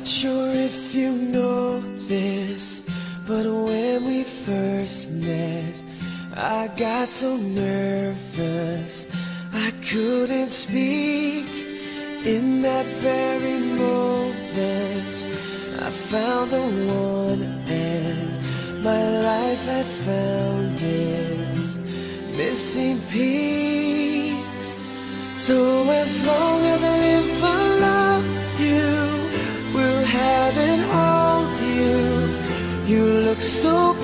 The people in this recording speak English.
Not sure if you know this, but when we first met, I got so nervous I couldn't speak. In that very moment, I found the one, and my life had found its missing piece. So as long as I live, I love you, will have and hold you. You look so